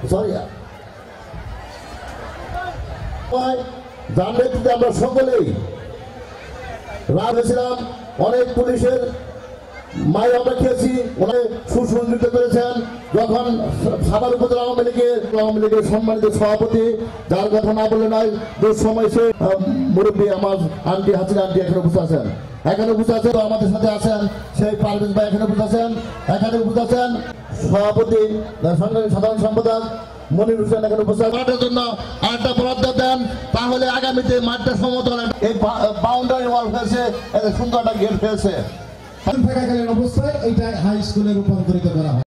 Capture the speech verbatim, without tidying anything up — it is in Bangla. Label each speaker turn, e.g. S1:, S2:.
S1: সরি যার নেতৃত্বে আমরা সকলেই রাত হয়েছিলাম। অনেক পুলিশের মাই আমরা খেয়েছি, অনেক সুসংগঠিত করেছেন। যখন সাভার উপজেলা আওয়ামী লীগের আওয়ামী লীগের সম্মানিত সভাপতি, যার কথা না বলে নয়, দুঃসময় সে মুরব্বী আমার আন্টি হাসিনা আন্টি এখানে বসে আছেন, এখানে বসে আছেন, আমাদের সাথে আছেন সেই পারভেজ ভাই এখানে বসে আছেন, এখানে বসে আছেন সভাপতি সাধারণ সম্পাদক মনির হোসেন এখানে বসে মাঠের জন্য আরেকটা বরাদ্দ দেন, তাহলে আগামীতে মাঠটা সমতল এই বাউন্ডারি ওয়াল হয়েছে, সুন্দর একটা গেট হয়েছে।
S2: থাকাকালীন অবস্থায় এইটা হাই স্কুলে রূপান্তরিত করা হয়।